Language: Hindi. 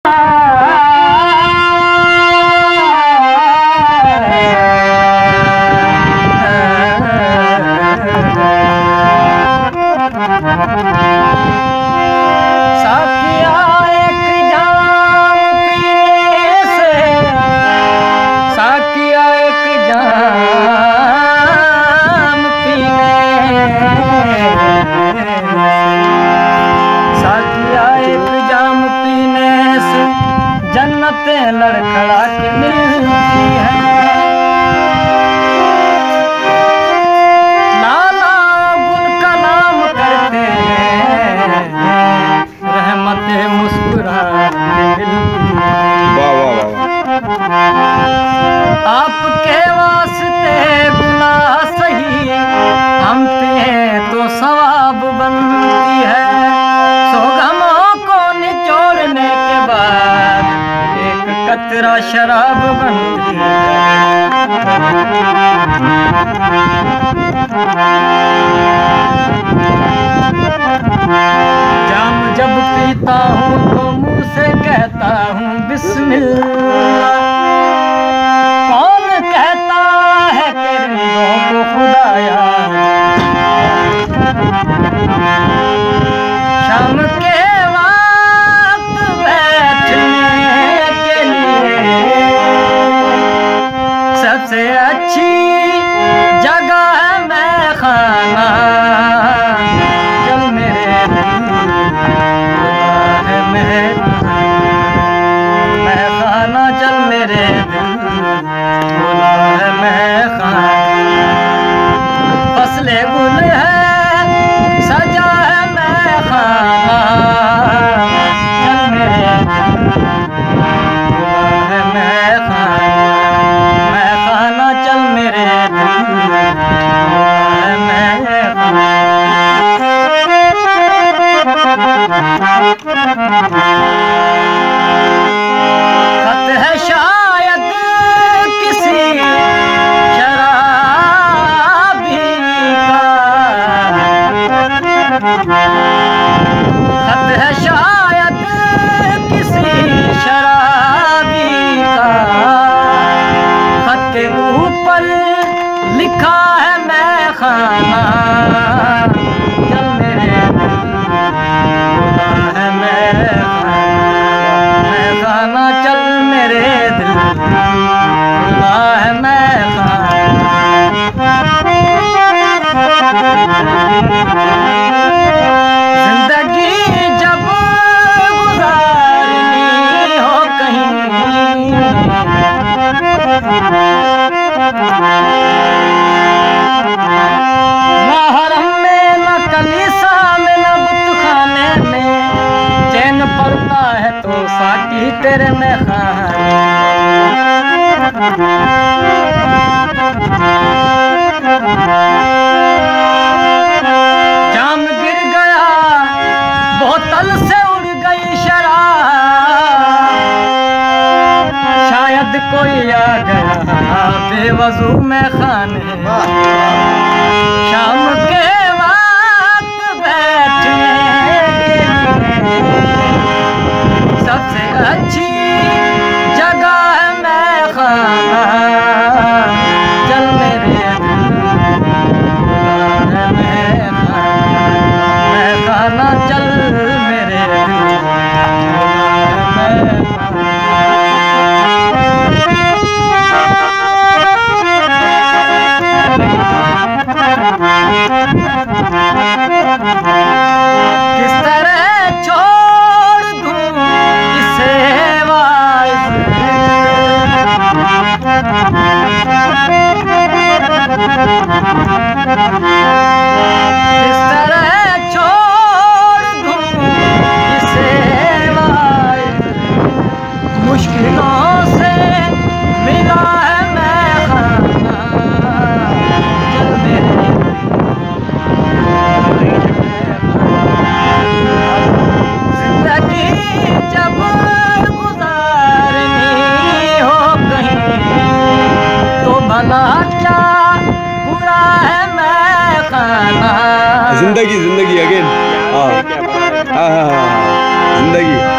लड़खड़ा के मिलती है। लाला गुल का नाम करते हैं, रहमत मुस्कुरा के मिलती है। आपके वास्ते गुनाह सही, हम पे तो सवाब बनती है। सो गमों को निचोड़ने के बाद कतरा शराब बनती है। जाम जब पीता हूँ तो मुंह से कहता हूँ बिस्मिल्लाह। कौन कहता है कि रिंदों को खुदाया। शाम के सबसे अच्छी जगह है मैं खाना, चल मेरे है मैं खाना, चल मेरे बोला है मैं खाना। फसले गुल है सजा है मैं खाना, चल मेरे बोला है मैं खाना। खत है शायद किसी शराबी का, खत है शायद किसी शराबी का। खत के ऊपर लिखा है मैं खाना, चल मेरे बोला है मैं खाना, चल मेरे दिल बोला है मैं खाना। जिंदगी जब गुजारनी हो कहीं, ना हरम में ना कलीसा में ना बुतखाने में, चैन पड़ता है तो साकी तेरे में खाने। जाम गिर गया बोतल से उड़ गई शराब, शायद कोई आ गया बेवजू में खाने। शाम के वक्त बैठने सबसे अच्छी जगह है मैं खाना, चल मेरे बोला है मैं खाना, चल मेरे किस तरह छोड़ दूं इसे किस तरह छोड़ दूं इसे मुश्किलों से मिला है मैं खाना, चल मेरे जिंदगी जब गुजारनी हो कहीं, तो भला क्या बुरा है मैं खाना। जिंदगी जिंदगी अगेन, हाँ हाँ हाँ, जिंदगी